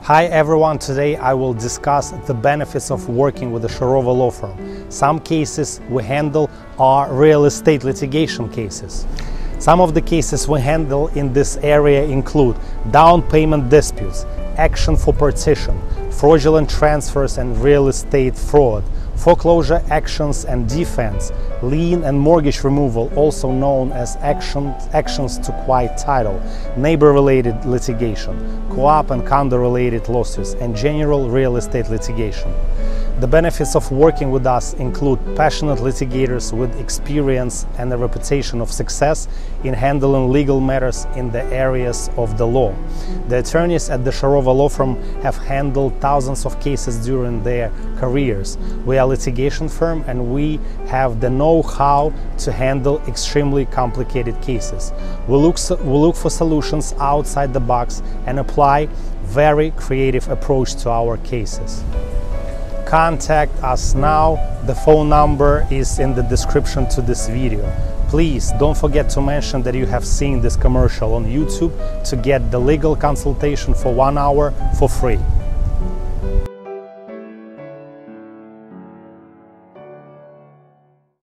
Hi everyone, today I will discuss the benefits of working with the Sharova law firm. Some cases we handle are real estate litigation cases. Some of the cases we handle in this area include down payment disputes, action for partition, fraudulent transfers and real estate fraud, foreclosure actions and defense, lien and mortgage removal, also known as actions to quiet title, neighbor-related litigation, co-op and condo-related lawsuits, and general real estate litigation. The benefits of working with us include passionate litigators with experience and a reputation of success in handling legal matters in the areas of the law. The attorneys at the Sharova law firm have handled thousands of cases during their careers. We are a litigation firm and we have the know-how to handle extremely complicated cases. We look for solutions outside the box and apply very creative approach to our cases. Contact us now. The phone number is in the description to this video. Please don't forget to mention that you have seen this commercial on YouTube to get the legal consultation for 1 hour for free.